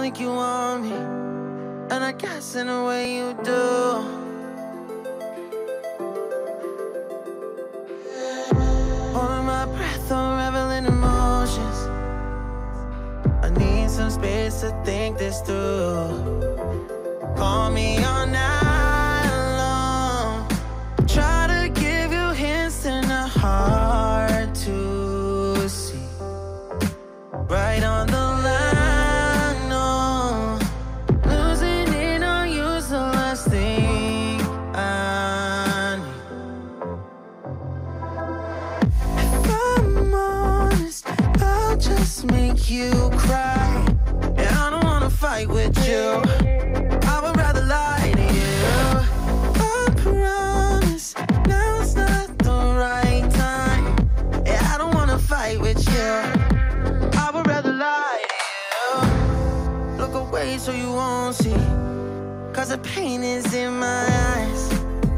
think you want me, and I guess in a way you do. Holding my breath, unraveling emotions. I need some space to think this through. Call me all night long. Try to give you hints and a hard to see. Right on the line, no. Losing it on you's the last thing I need. If I'm honest, I'll just make you cry. And I don't wanna fight with you. I would rather lie to you. I promise now's not the right time. Yeah, I don't wanna fight with you. I would rather lie to you. Look away so you won't see, 'cause the pain is in my eyes.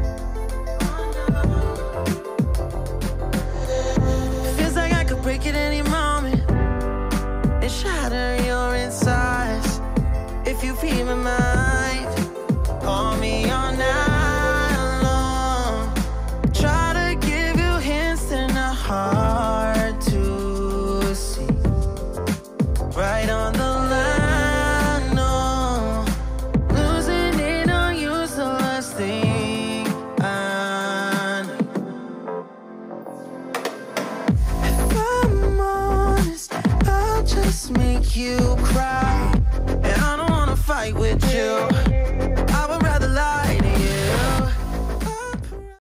Feels like I could break it any moment and shatter your insides. If you feel my mind, call me all night long. Try to give you hints and a hard to see. Right on the line, no. Losing it on you's the last thing I need. If I'm honest, I'll just make you cry. And I don't wanna fight with you.